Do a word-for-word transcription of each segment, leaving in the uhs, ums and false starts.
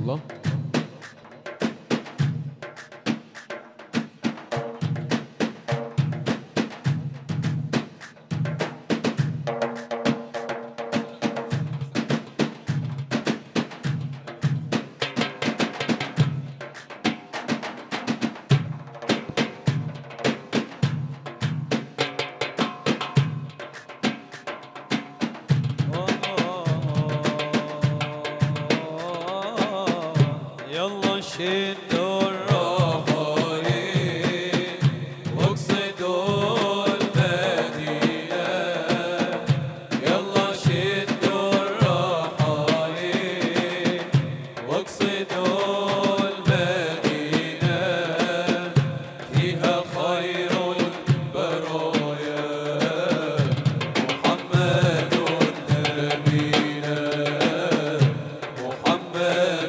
الله. يلا شدوا الرحايل واقصدوا المدينة، يلا شدوا الرحايل واقصدوا المدينة، فيها خير البرايا محمد نبينا، محمد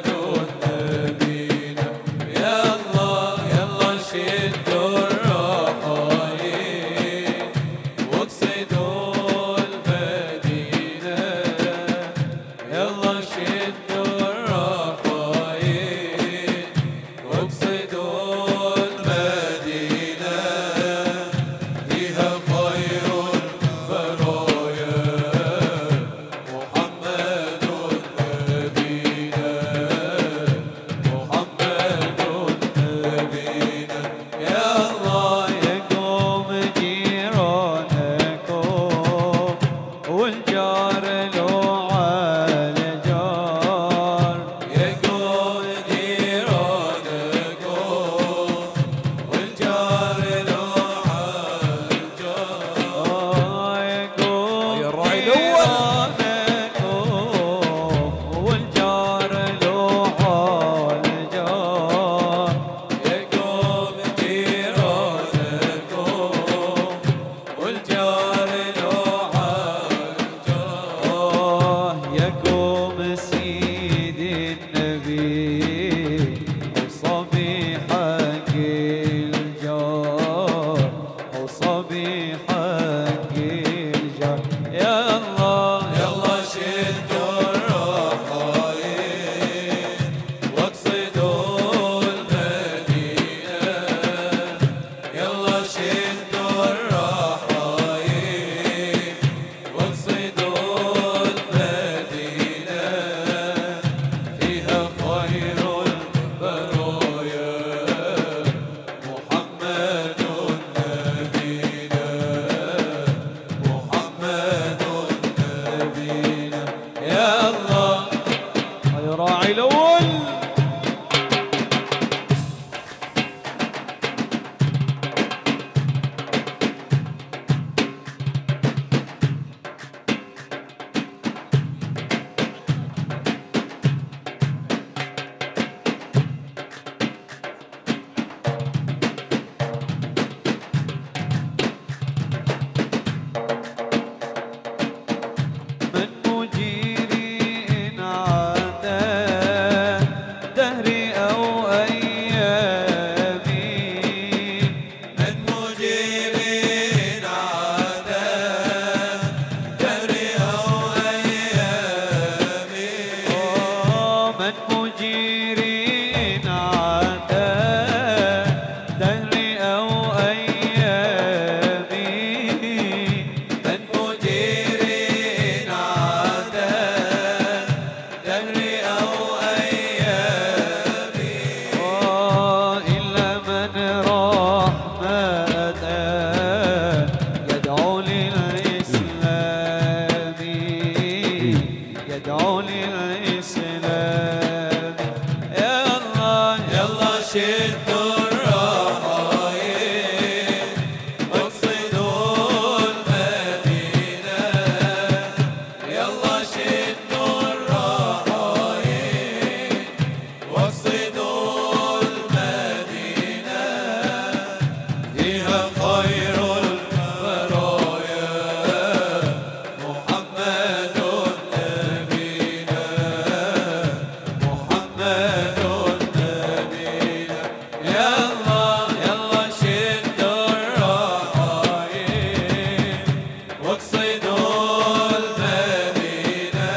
واقصدوا المدينة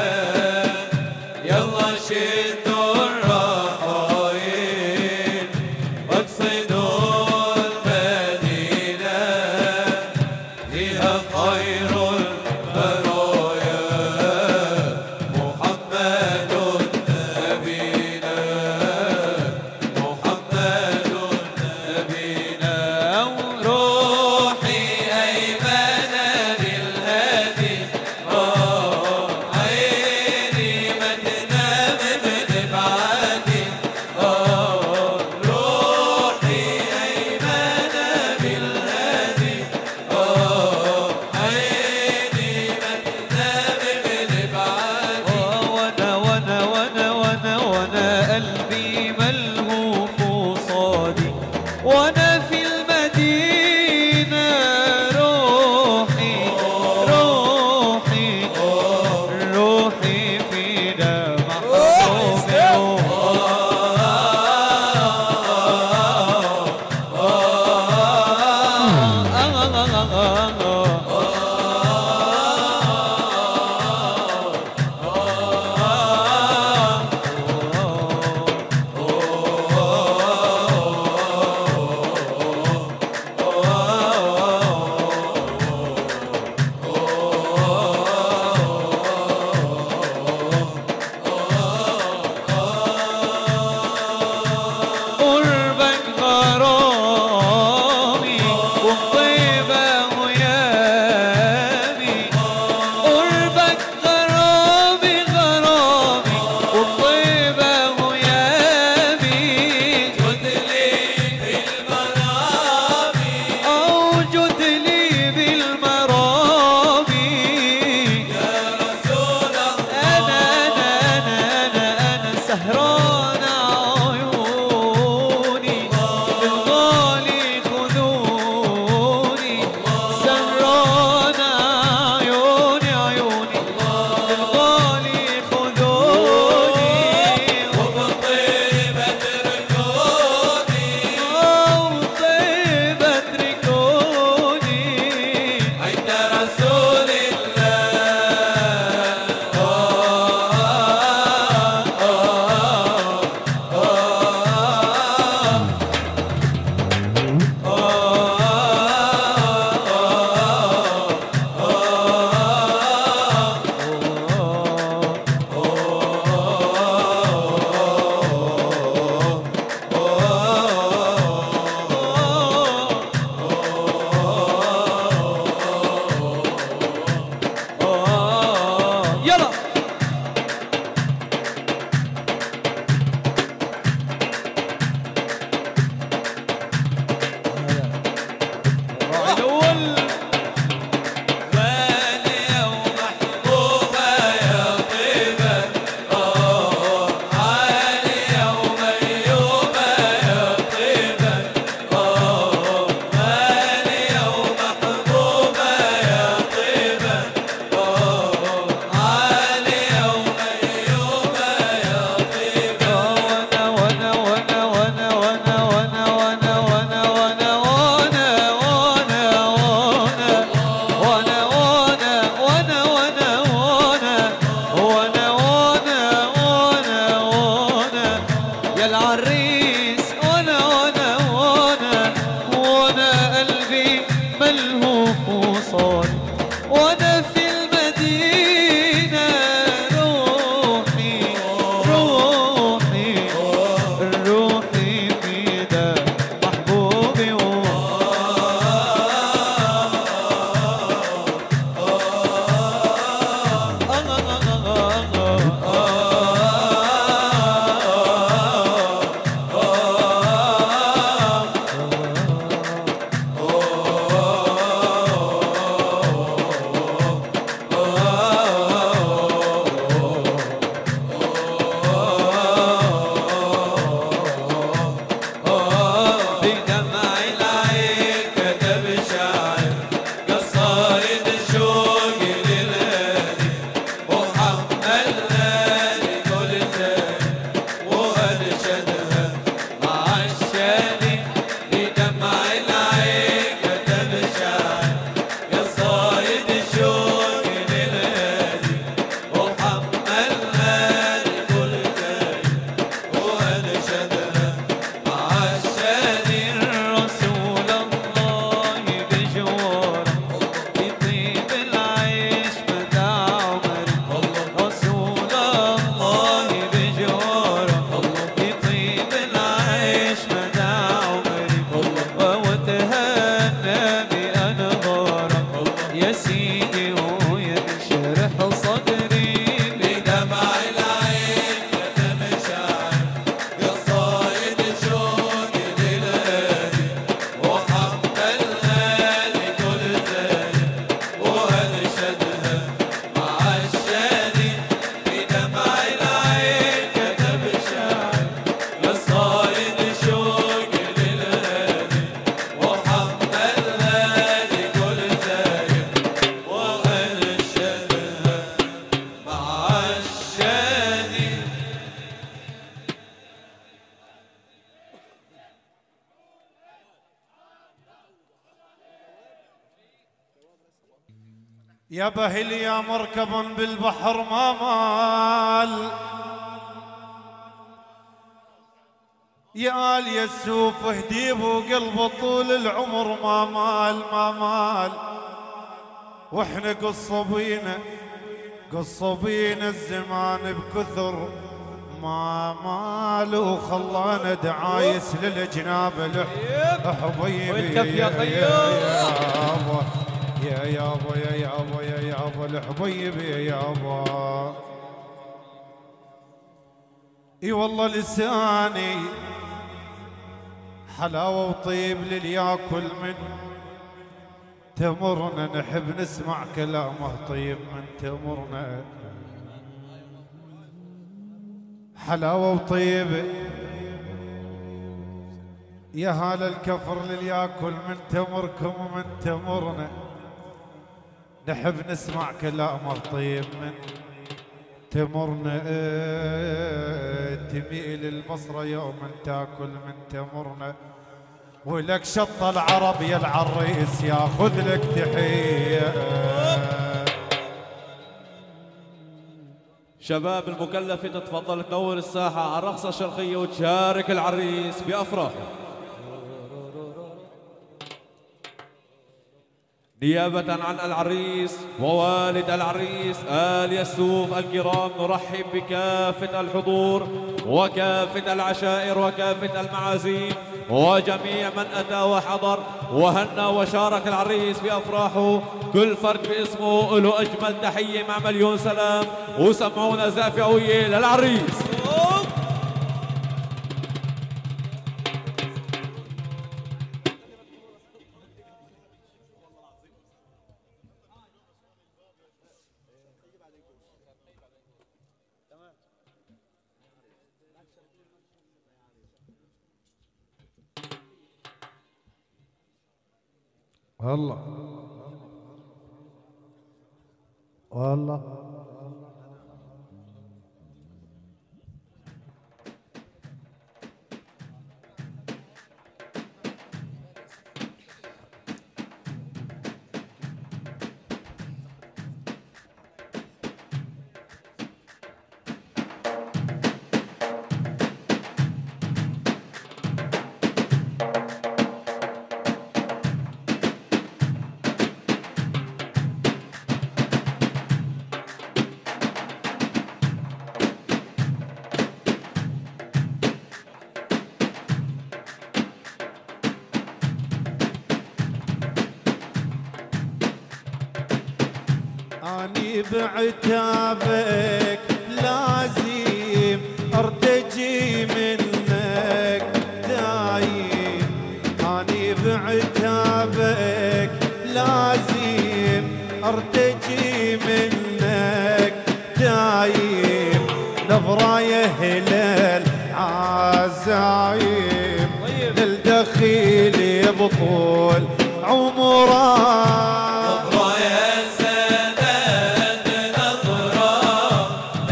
يا بهل يا مركبا بالبحر ما مال، يا آل يسوف هديب وقلبه طول العمر ما مال ما مال. واحنا قصبينا قصبينا الزمان بكثر ما مال، وخلانا دعايس للجناب حبيبي والكف يا خيام يا يابا يا يابا يا يابا الحبيب يا يابا. اي والله لساني حلاوه وطيب للياكل من تمرنا، نحب نسمع كلامه طيب من تمرنا. حلاوه وطيب يا هال الكفر للياكل من تمركم ومن تمرنا، نحب نسمع كلامه طيب من تمرنا. تميل البصرة يوم تاكل من تمرنا، ولك شط العرب يا العريس ياخذ لك تحية. شباب المكلفة تتفضل تنور الساحة على الرقصة الشرقية وتشارك العريس بأفراحه. نيابة عن العريس ووالد العريس آل يسوف الكرام، نرحب بكافة الحضور وكافة العشائر وكافة المعازيم وجميع من أتى وحضر وهنى وشارك العريس بأفراحه. كل فرد باسمه له أجمل تحية مع مليون سلام، وسمعونا زافة قوية للعريس. والله والله أني بعتابك لازم أرتجي منك دايم، أني بعتابك لازم أرتجي منك دايم. نظرايا هلال عزايم للدخيل يبطول عمره،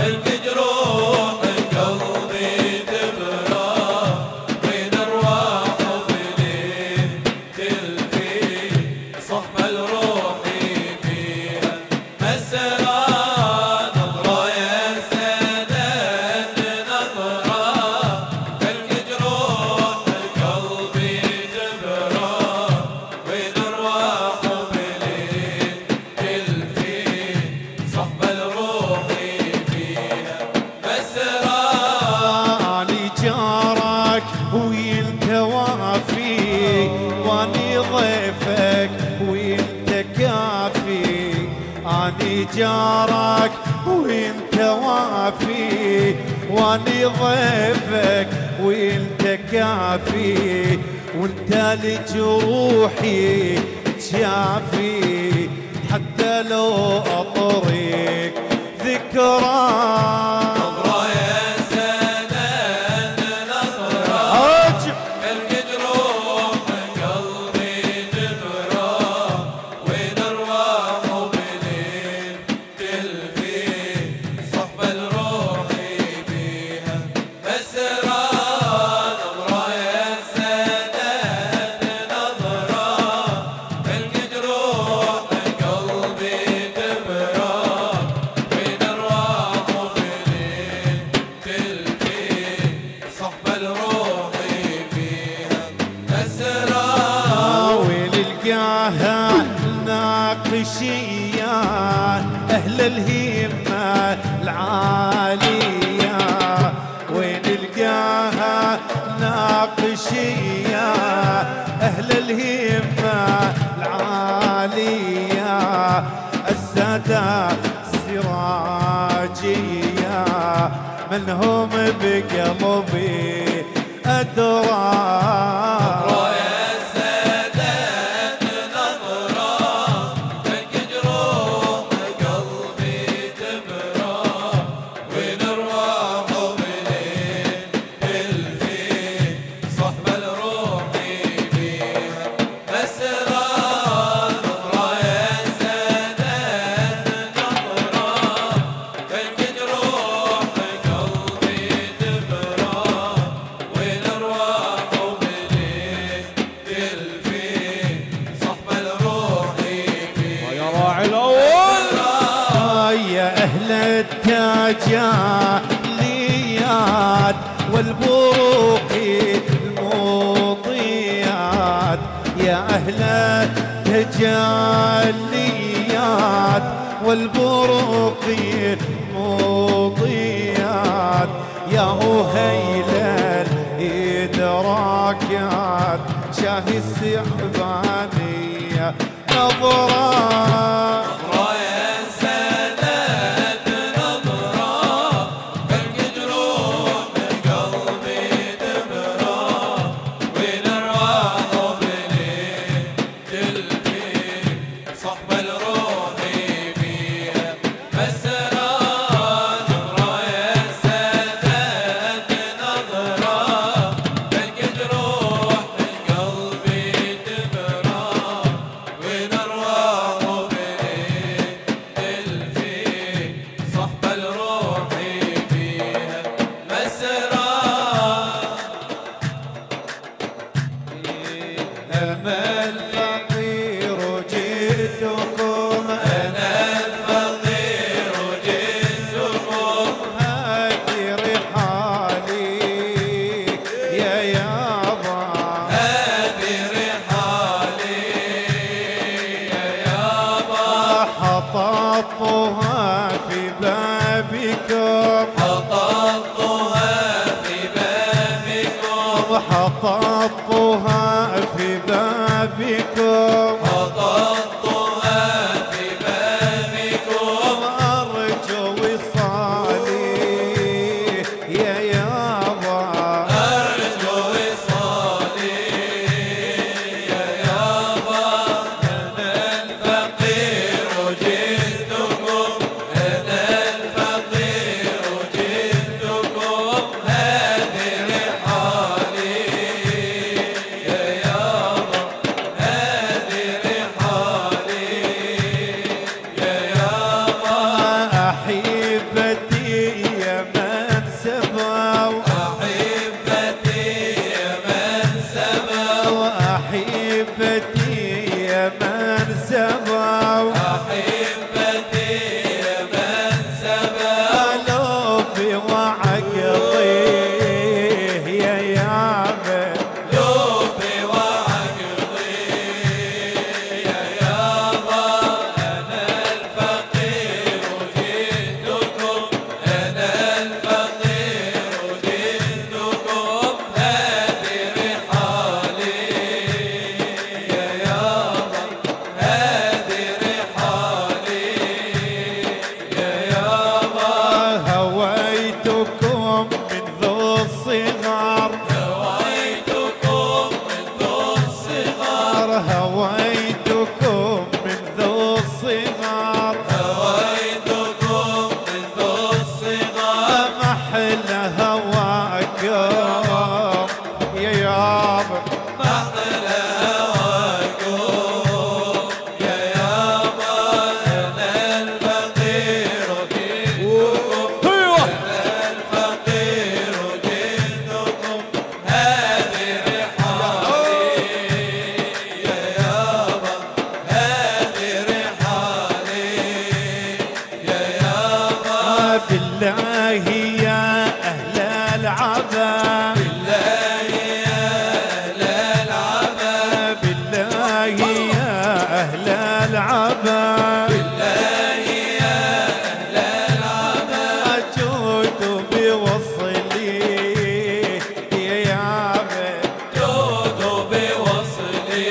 وافي واني ضيفك وانت كافي وانت لجروحي تشافي حتى لو اطرق ذكرى أهل الهمة العالية وين القاها ناقشية أهل الهمة العالية السادة السراجية من هم بقلبي أدرى التجاليات والبروق المضيات يا أهل التجاليات والبروق المضيات يا أهيل الإدراكات شاهي السحبانية نظرات حططتها في بابكم حططتها في بابكم حططتها في بابكم حططتها في بابكم أرجو وصالي يا يابا أرجو وصالي يا يابا أنا الفقير جئتكم أنا الفقير جئتكم هذه رحالي بالله يا أهل العبا بالله يا أهل العبا بالله يا أهل العبا بالله يا أهل العبا أجود بوصلي يا يابا جود بوصلي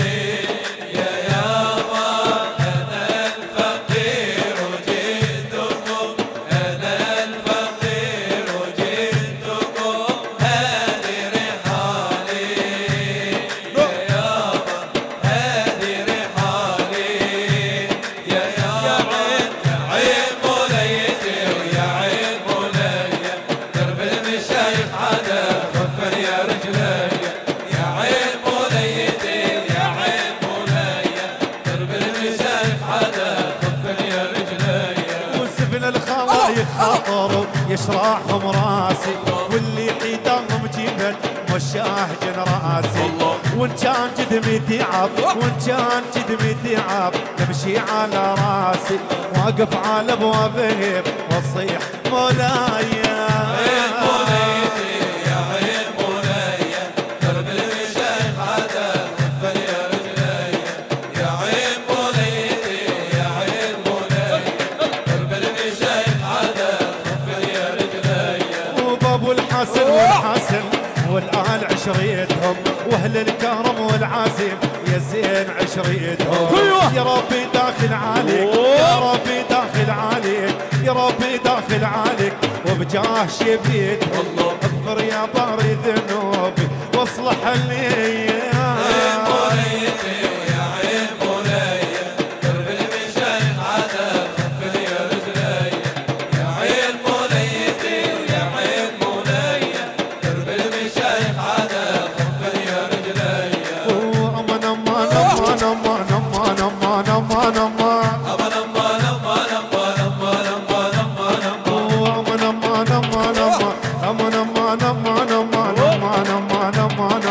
يا يابا أنا الفقير جئتكم أنا الفقير جئتكم هذه رحالي يا يابا هذه رحالي يا يابا يا عين بوليتي ويا عين بولية درب المشايخ عدا غفر يا رجلي يا عين بوليتي يا عين بولية درب المشايخ عدا غفر يا رجلي وسفن الخلايق خاطر يشرحهم راسي واللي حيدهم جبل مشاه جن راسي وان كان جدمي تعب وان كان جدمي تعب نمشي على راسي واقف على ابوابهم واصيح مولاي عين بوليتي يا عين بولية درب المشايخ عدا غفر يا رجلي يا عين بوليتي يا عين بولية درب المشايخ عدا غفر يا رجلي وبابو الحسن والحسن والآل عشريتهم واهل الكرم والعازم يا زين عشريتهم يا ربي داخل عليك يا ربي داخل عليك يا ربي داخل عليك وبجاه شبيتهم اغفر يا باري ذنوبي واصلح لي عين بوليتي ويا عين بولية درب المشايخ عدا غفر يا رجلي يا عين بوليتي ويا عين بولية درب المشايخ عدا غفر يا رجلي امان امان امان امان امان امان امان امان أمان أمان أمان أمان أمان أمان أمان امان أمان امان امان امان امان امان امان امان امان امان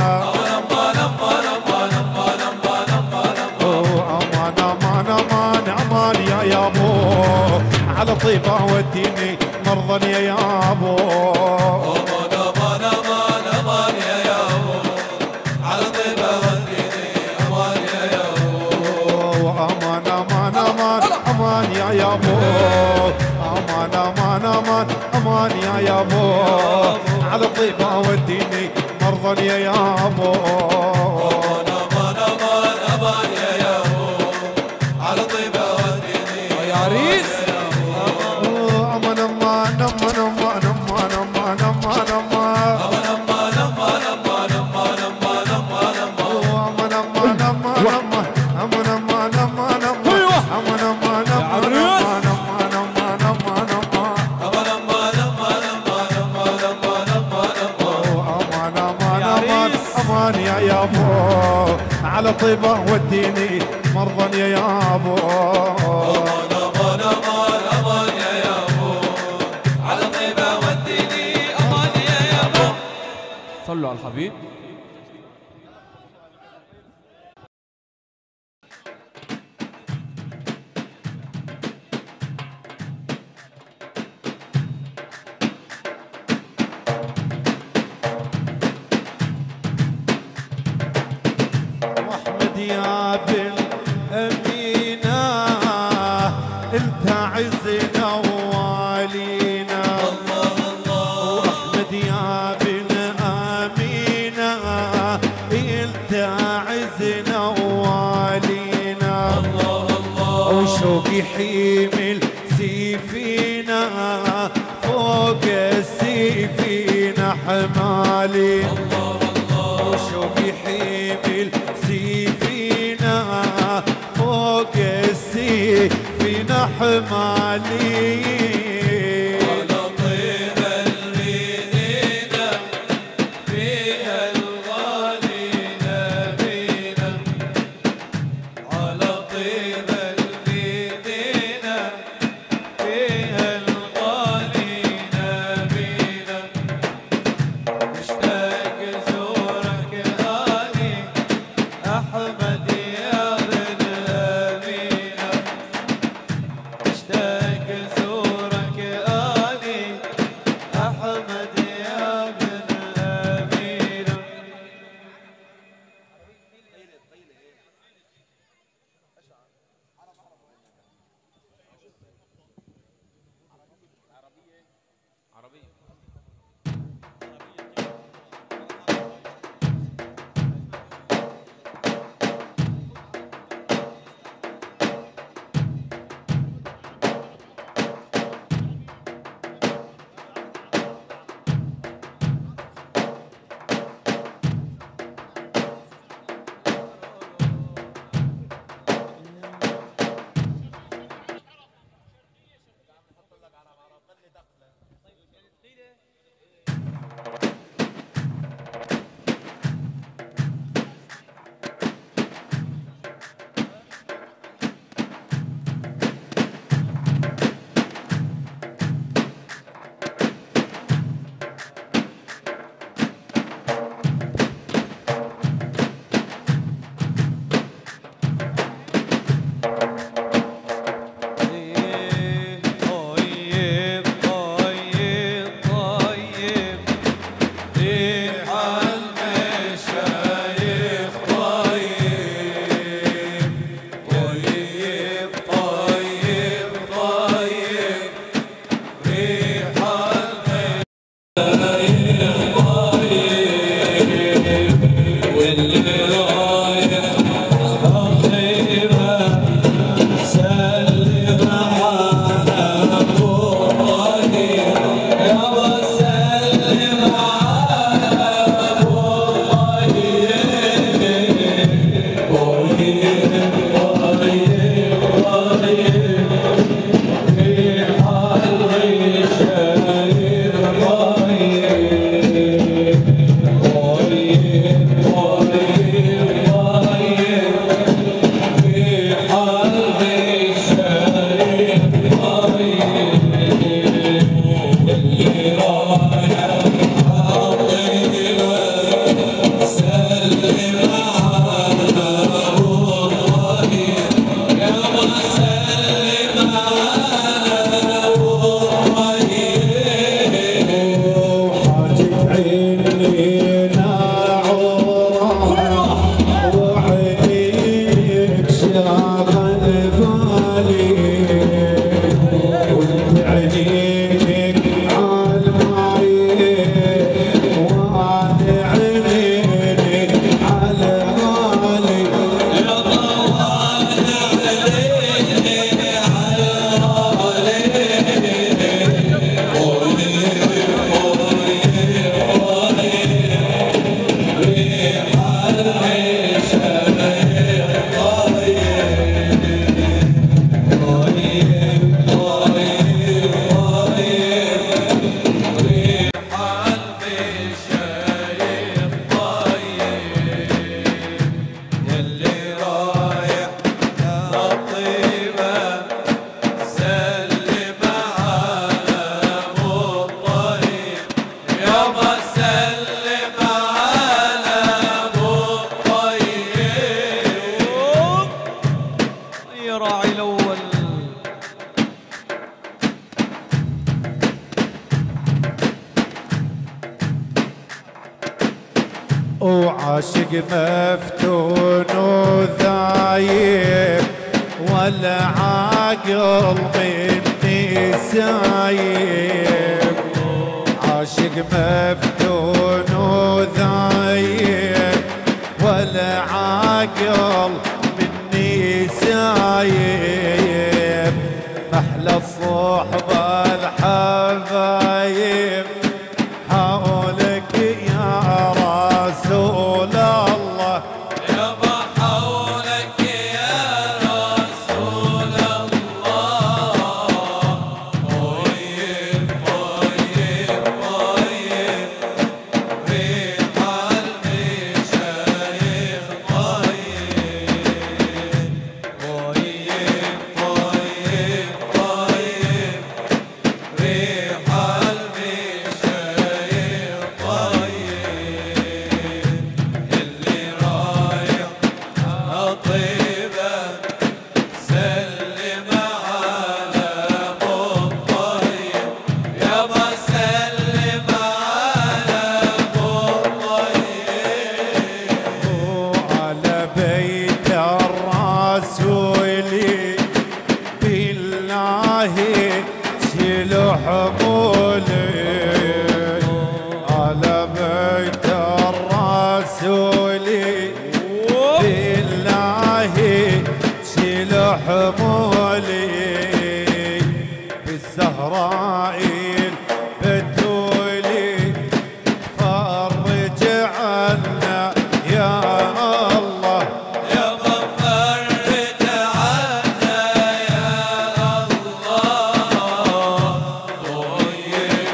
امان امان امان امان امان يا يابو على طيبه وديني مرضى يا يابو أمان أمان أمان أمان يا يابو على طيبة وديني أمان يا يابو امان امان امان امان يا يابو امان امان امان امان يا يابو على طيبه وديني مرضى يا يابو أمان أمان أمان أمان يا يابو على طيبة وديني يا عريس امان امان امان امان امان امان امان امان أمان أمان أمان أمان أمان أمان أمان أمان امان امان امان امان امان امان امان امان امان امان امان امان امان امان امان أمان أمان أمان أمان أمان أمان أمان أمان امان امان امان امان يا يابو على طيبه وديني مرضى يا يابو أمان أمان أمان أمان يا يابو على طيبة وديني أمان يا يابو صلوا على الحبيب. واحمد يا بن امينه انت عزنا ووالينا واحمد يا بن امينه انت عزنا ووالينا وشوقي حيمل سيفينا فوق السيفينا حمالي وشوقي حيمل سيفينا فوق السيفينا حمالي على طيبة المدينة فيها الغالي نبينا على طيبة المدينة فيها الغالي نبينا مشتاق زورك هاني أحمد يا ابن أمينة مشتاق زورك وعاشق مفتون وذايب ولا عاقل مني سايب، عاشق مفتون وذايب ولا عاقل مني سايب، محلى الصحبة الحبايب حولك يا رسول الله، يابا حولك يا رسول الله، طيب طيب طيب ريح المشايخ طيب، طيب طيب طيب ريح المشايخ طيب، اللي رايح طيبة سلم على ابو الطيب، يابا سلم على ابو الطيب، وعلى بيت الرسول بالله شيلوا حمولي، على بيت الرسول بالله شيلوا حمولي، بالزهراء البتولي فرج عنا يا الله، يابا فرج عنا يا الله، طيب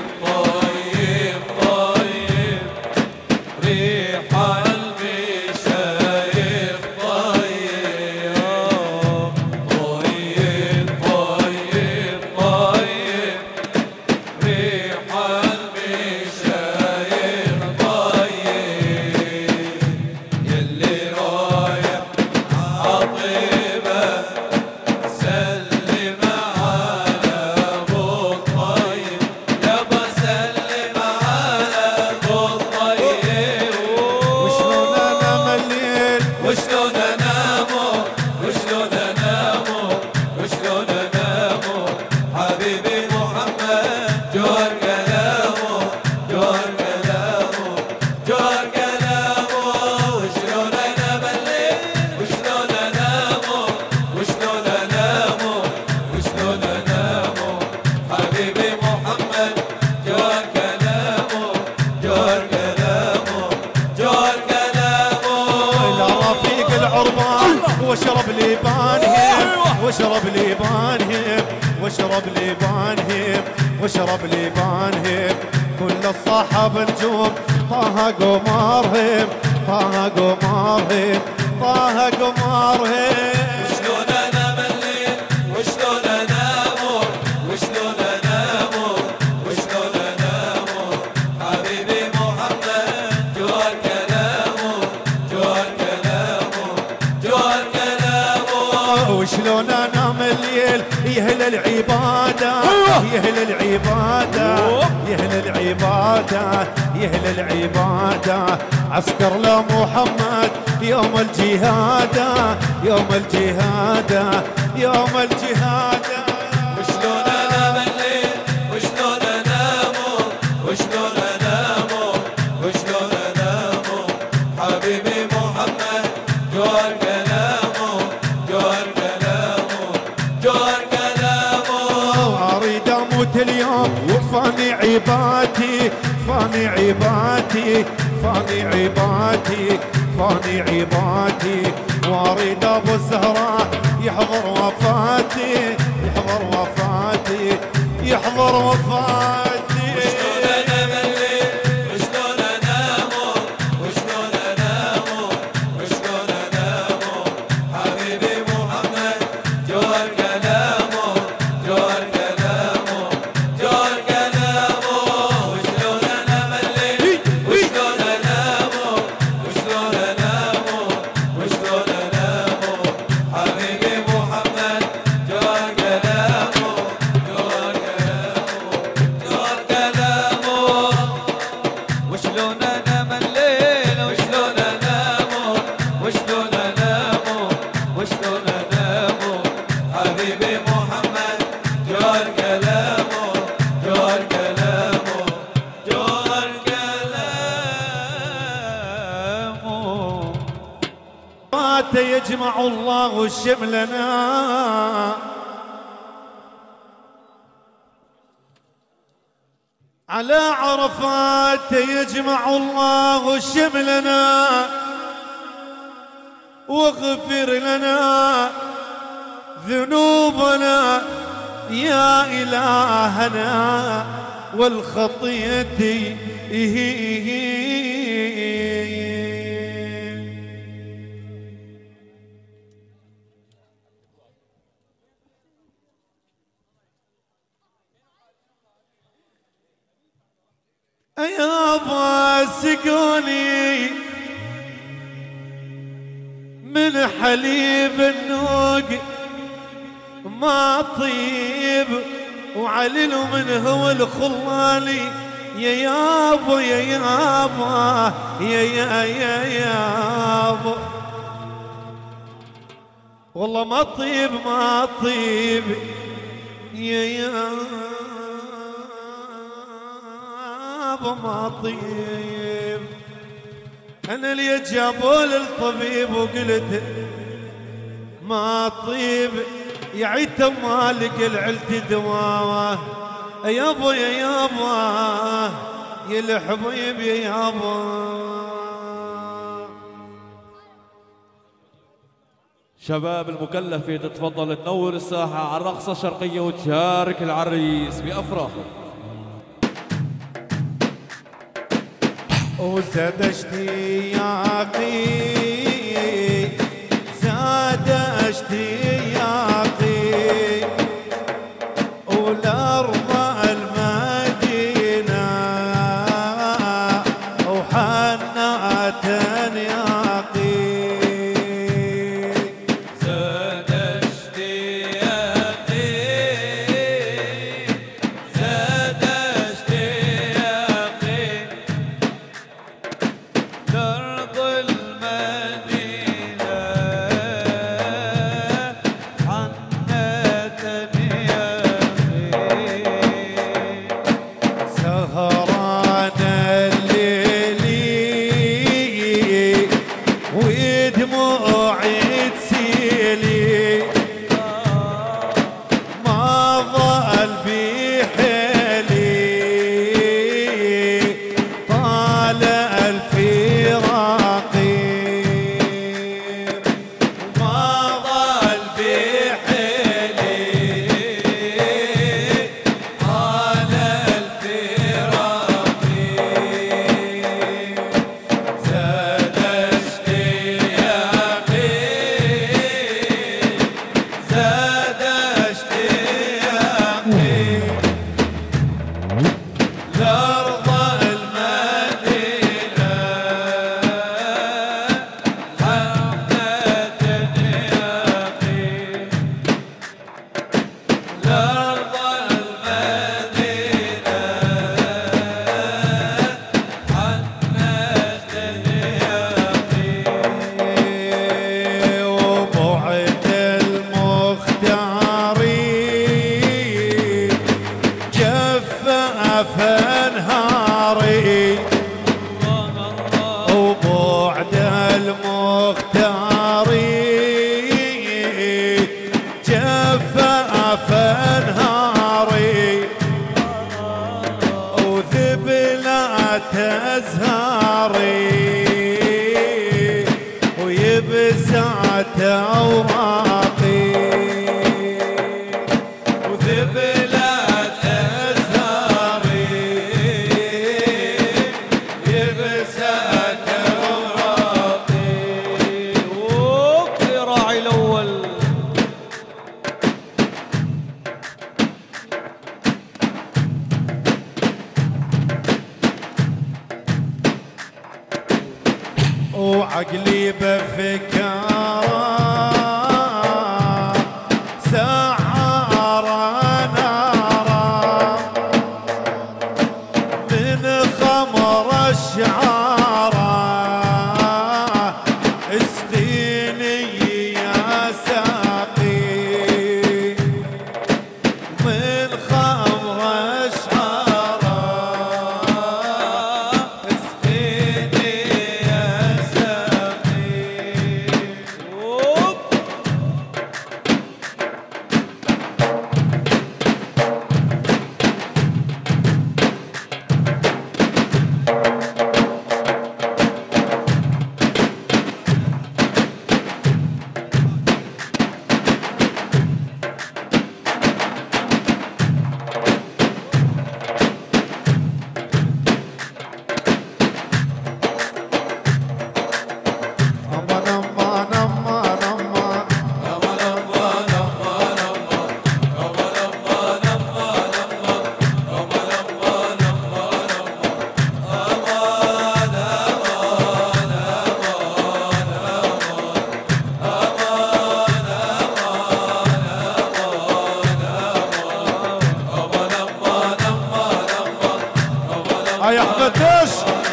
لبانهم واشرب لبانهم واشرب لبانهم واشرب لبانهم كل الصحاب نجوم طه قمارهم طه قمارهم طه قمارهم وشلون انا مليت وشلون انا امور وشلون انا امور وشلون انا امور حبيبي محمد جوار كلامه جوار كلامه جوار كلامه وشلون انام الليل يهل العباده يهل العباده يهل العباده يهل العباده عسكر لمحمد يوم الجهاده يوم الجهاده يوم الجهاده وشلون انا مليت وشلون انا امور وشلون انا امور وشلون انا امور حبيبي محمد جوار كلامه جوار كلامه جوار كلامه اريد اموت اليوم وفاني عبادي فاني عبادي فاني عبادي فاني عبادي واريد ابو الزهراء يحضر وفاتي يحضر وفاتي يحضر وفاتي وشلون انا مليت وشلون انا امور وشلون انا امور وشلون انا امور حبيبي محمد جوار كلامه جوار كلامه جوار كلامه وشلون انا مليت وشلون انا امور وشلون انا امور وشلون انا امور حبيبي محمد جوار كلامه جوار كلامه جوار كلامه وشلون انام الليل وشلون انامه وشلون انامه وشلون انامه حبيبي محمد جوار كلامه جوار كلامه جوار كلامه مات يجمع الله شملنا على عرفات يجمع الله شملنا واغفر لنا ذنوبنا يا إلهنا والخطية يابا سقوني من حليب النوق ما طيب وعللوا من هو الخلالي يا يابا يا يابا يا يا يا يابا والله ما طيب ما طيب يا يابا ما طيب انا اللي جابوا للطبيب وقلت ما طيب يا عيت مالك العلت دواء يابا يا يابا يا الحبيب يا يابا شباب المكلفة تتفضل تنور الساحة على الرقصة الشرقية وتشارك العريس بأفراحه. وزاد اشتياقي زاد اشتياقي والارض المدينه وحنات ياقي زاد اشتياقي زاد اشتياقي لأرض المدينة حنتني يا أخي سهران الليلي ودموعي تسيلي ما ضل بحيلي طالع الفراقي ما ضل وعقلي بفكار سعر نارا من خمر الشعار اسقيني يا ساقي من خمر الشعار اسقيني يا يا احمد ايش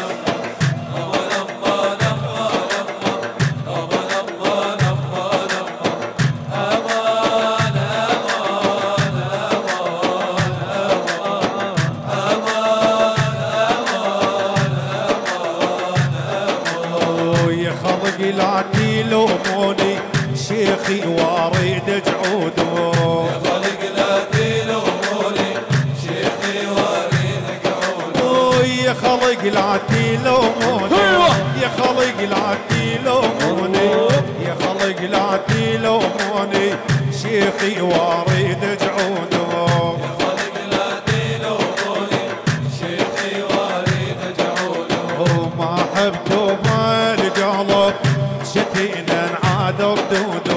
يا خلقي لا تلوموني شيخي واريد جعوده يا خلق لا تلوموني شيخي واريد جعوده يا خلق لا تلوموني يا خلق لا تلوموني يا خلق لا تلوموني شيخي واريد جعوده يا خلق لا تلوموني شيخي واريد جعوده وما حبته ما القلب شتينا عاد ردوده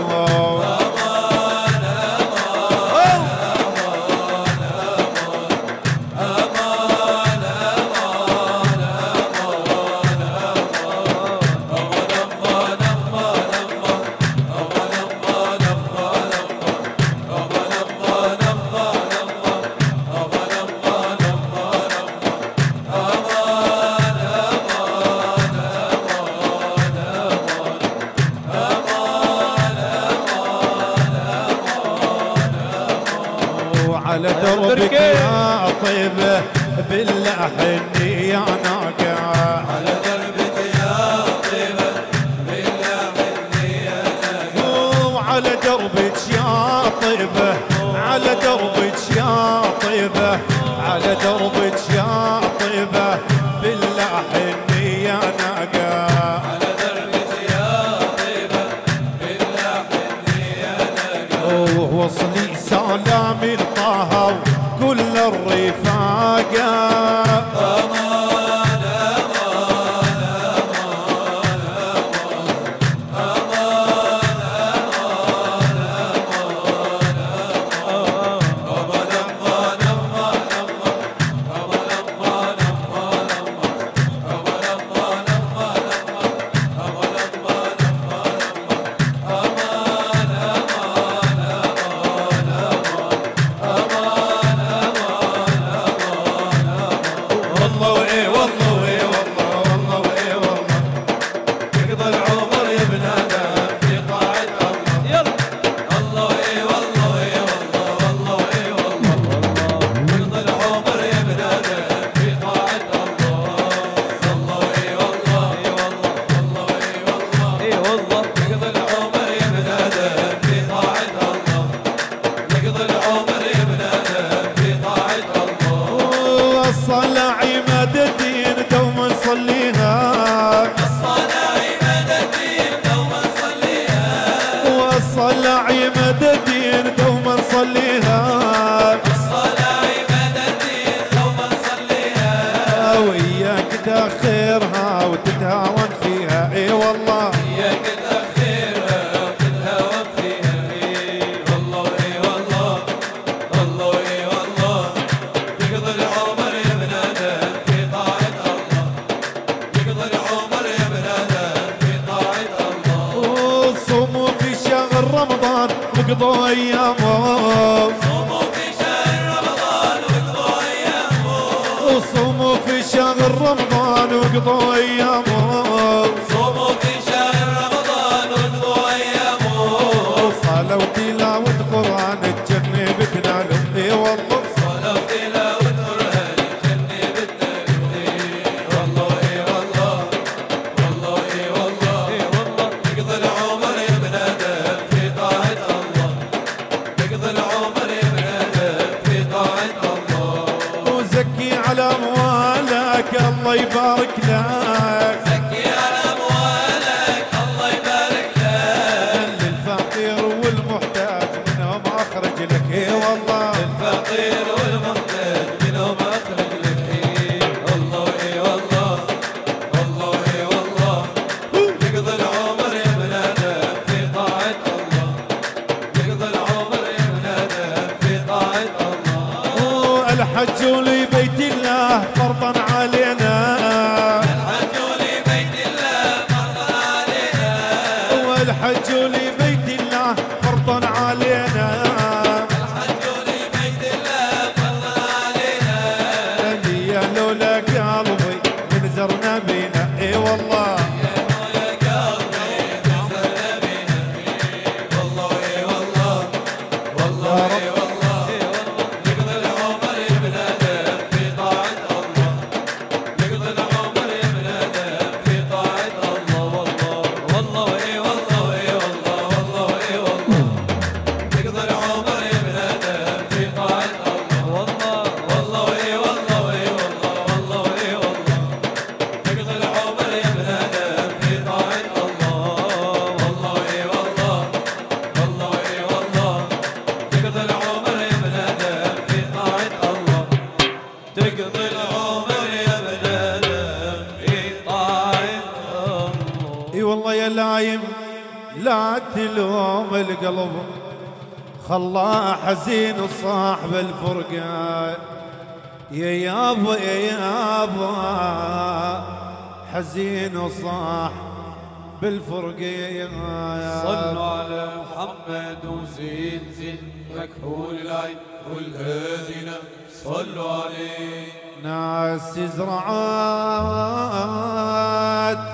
على دربك يا طيبة بالله حني يا ناقة على دربك يا طيبة بالله حني يا ناقة وعلى دربك يا طيبة على دربك يا طيبة على دربك يا طيبة بالله حني يا ناقة على دربك يا طيبة بالله حني يا ناقة ووصلي سلام طه كل الرفاقة أمان أمان أمان أمان أمان أمان والله واي والله واي والله والله واي والله يقضي العمر يا ابن آدم في طاعة الله يلا الله واي والله واي والله والله واي والله يقضي العمر يا ابن آدم في طاعة الله الله واي والله اي والله والله واي والله اي والله يقضي العمر يا ابن آدم في طاعة الله يقضي العمر يا ابن آدم في طاعة الله الصلاة عماد الدين دوما نصليها الصلاة عماد الدين دوما نصليها والصلاة عماد الدين دوما نصليها الصلاة عماد الدين دوما نصليها وياك تاخرها وتتهاون فيها اي والله إياك تأخيرها وتتهاون فيها إي والله إي والله والله إي والله يقضي العمر يا ابن آدم في طاعة الله يقضي العمر يا ابن آدم في طاعة الله وصوموا في شهر رمضان وقضوا ايامهم صوموا في شهر رمضان واقضوا أيامهم وصوموا في شهر رمضان وقضوا ايامهم صوموا في شهر رمضان واقضوا أيامهم وصلوا تلاوة قرآن تجنب تنالهم اي والله صلاة وتلاوة قرآن الجنة بالتنبيه والله إي والله والله إي والله إي والله يقضي العمر يا ابن آدم في طاعة الله يقضي العمر يا ابن آدم في طاعة الله وزكي على اموالك الله يبارك لك زكي على أموالك الله يبارك لك للفقير والمحتاج منهم اخرج لك اي والله الفقير والمحتاج منهم أخرج لك إيه والله إي والله والله إي والله يقضي العمر يا ابن آدم في طاعة الله يقضي العمر يا ابن آدم في طاعة الله الحج لبيت الله فرضا علينا الحج لبيت الله فرضا علينا والحج لبيت الله فرضا علينا الحج لبيت الله فرضا علينا يا لولا قلبي من زرنا بينا اي والله يا مولا قلبي تنزلنا بينا والله إي والله والله إي والله يقضي العمر يا ابن آدم في طاعة الله يقضي العمر يا ابن آدم في طاعة الله والله والله إي والله إي والله والله إي والله يقضي العمر يا ابن آدم في طاعة الله والله والله إي والله إي والله والله إي والله يقضي العمر يا ابن آدم في طاعة الله والله إي والله والله إي والله تقضي العمر يا ابن آدم في طاعة الله تقضي العمر يا ابن آدم في طاعة الله اي والله يا لايم لا تلوم القلب خلاه حزين وصاحب الفرقة يا يابا يا يابا حزين وصاح بالفرقة يا صلوا يابا على محمد وزين زين مكحول العين والهادينا صلوا عليه ناس زرعات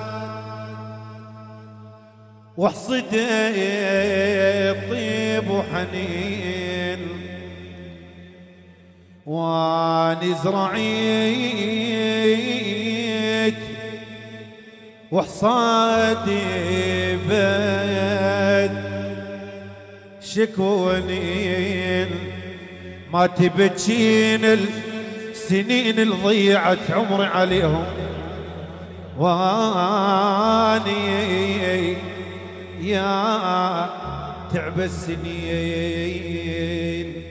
وحصتي طيب وحنين واني زرعيت وحصادي بد شكونين ما تبكين السنين اللي ضيعت عمري عليهم واني يا تعب السنين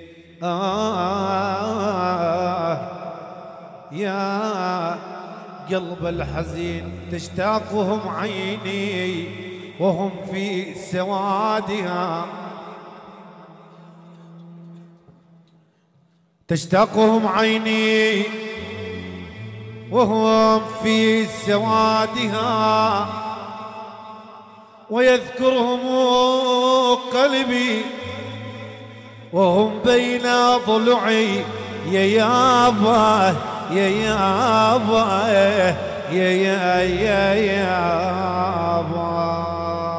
آه يا قلب الحزين تشتاقهم عيني وهم في سوادها تشتاقهم عيني وهم في سوادها ويذكرهم قلبي وهم بين ضلعي يا يابا يا يابا يا يا يا يابا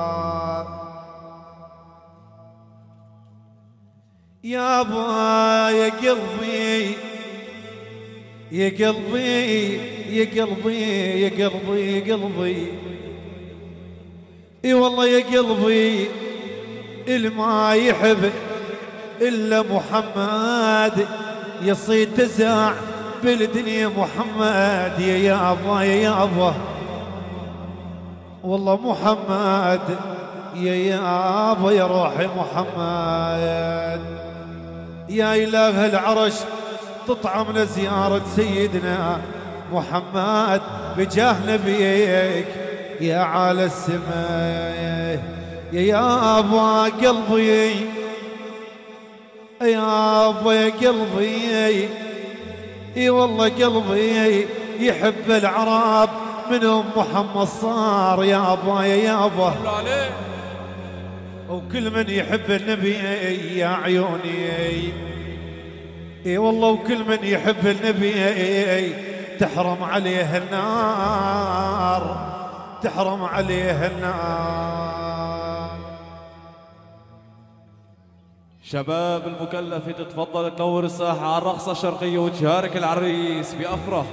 يابا يا قلبي يا قلبي يا قلبي يا قلبي يا قلبي اي والله يا قلبي اللي ما يحب الا محمد يصيد تزاع بالدنيا محمد يا يابا يا يابا والله محمد يا يابا يا روحي محمد يا إله العرش تطعمنا زيارة سيدنا محمد بجاه نبيك يا على السماء يا يابا قلبي يا يابا يا قلبي اي والله قلبي يحب العرب منهم محمد صار يابا يا يابا وكل من يحب النبي يا عيوني اي والله وكل من يحب النبي تحرم عليه النار تحرم عليه النار. شباب المكلف تتفضل تنور الساحة على الرقصة الشرقية وتشارك العريس بأفرح.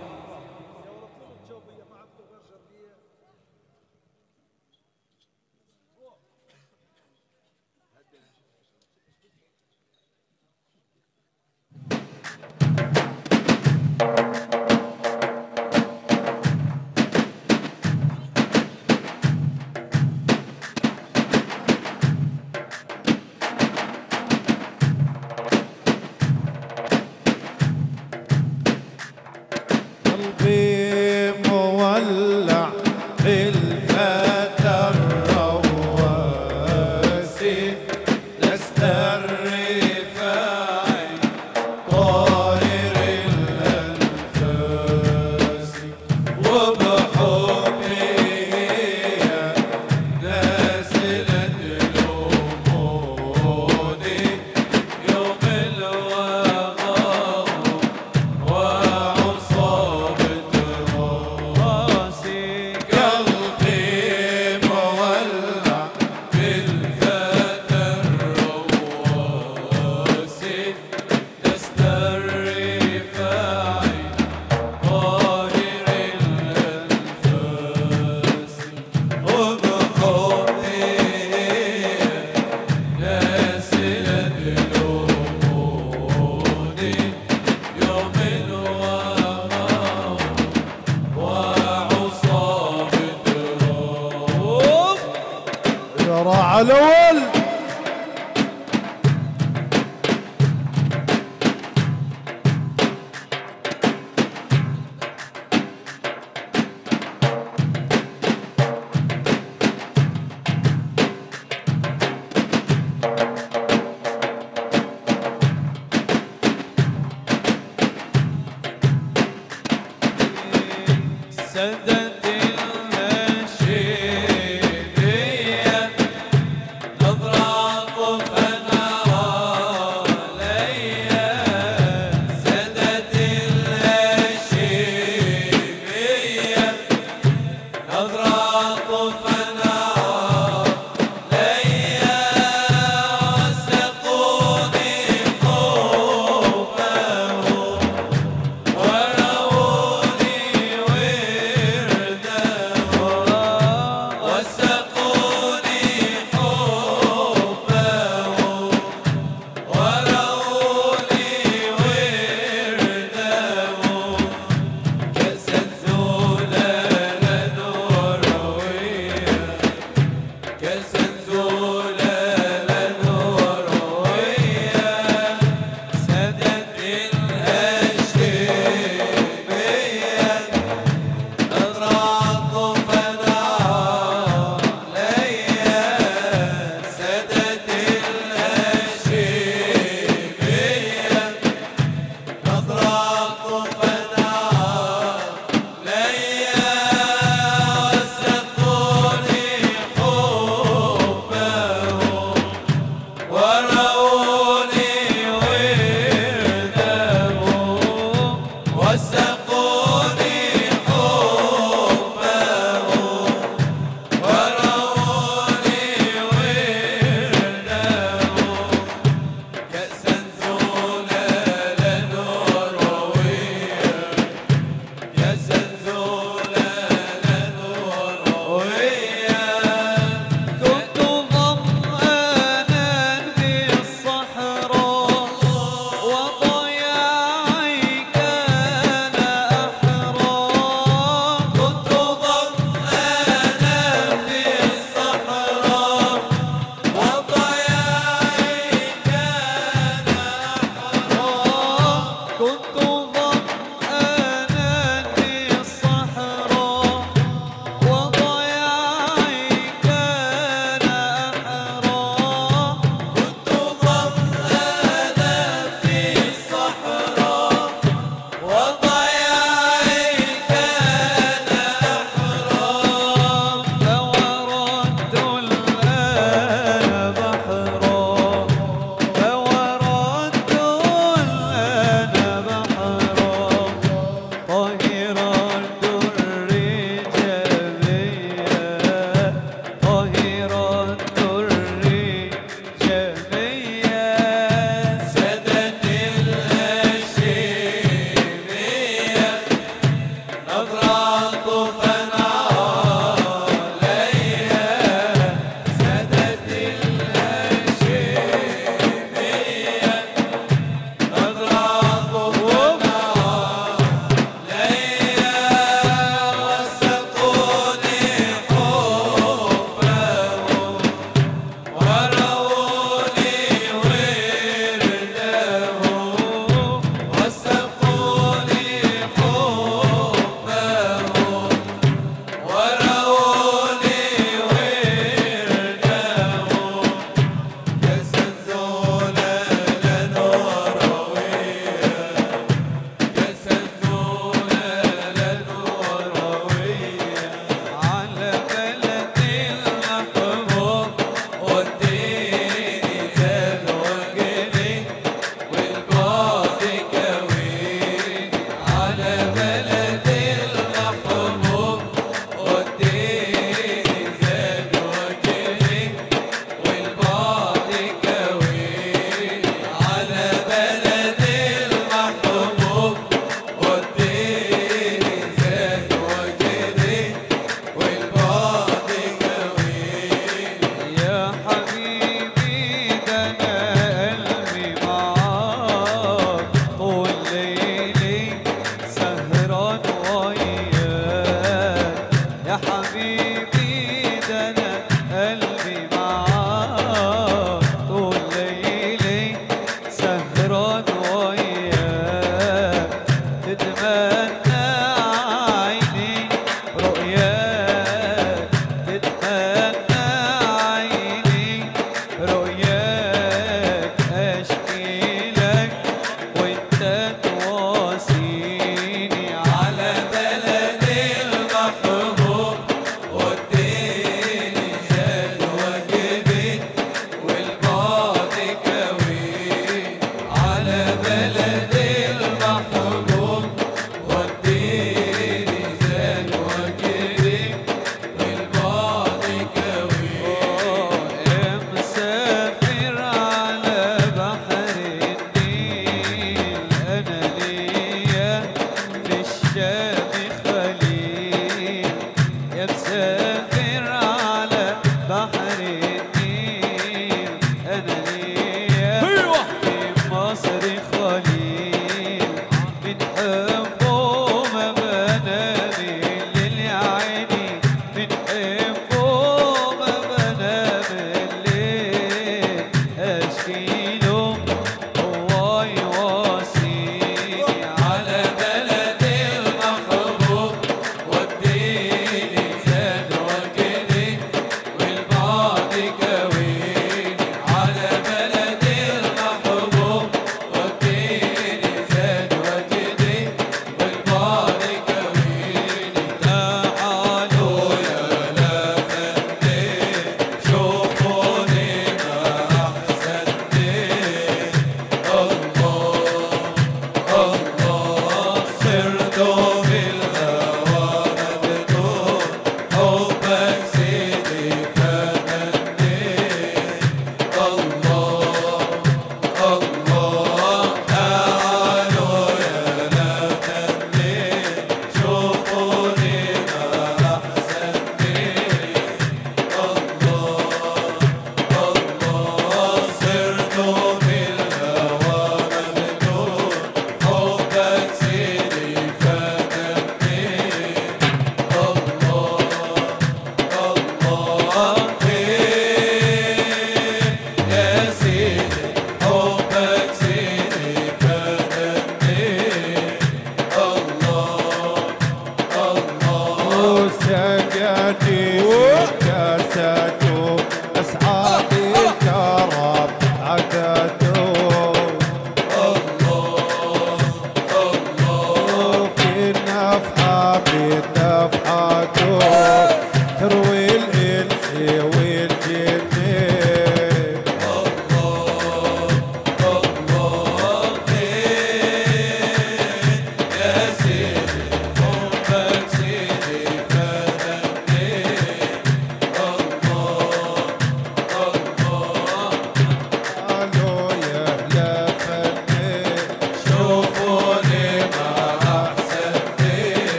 الأول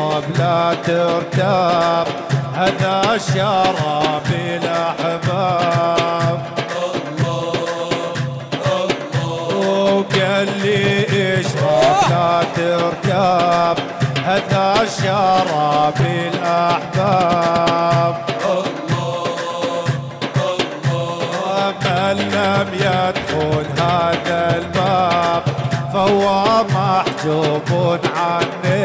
يشرب لا ترتاب هذا الشراب الأحباب. وقال لي اشرب لا ترتاب هذا الشراب الأحباب. من لم يدخل هذا الباب فهو محجوب عني.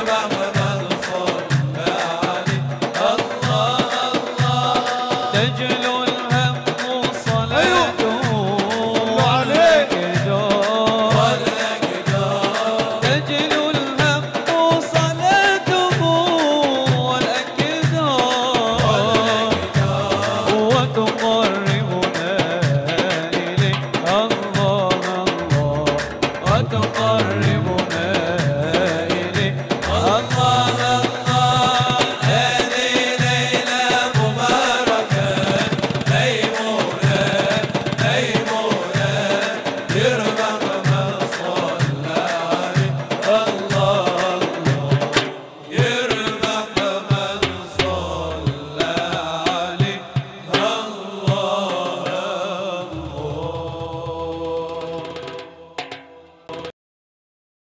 تجري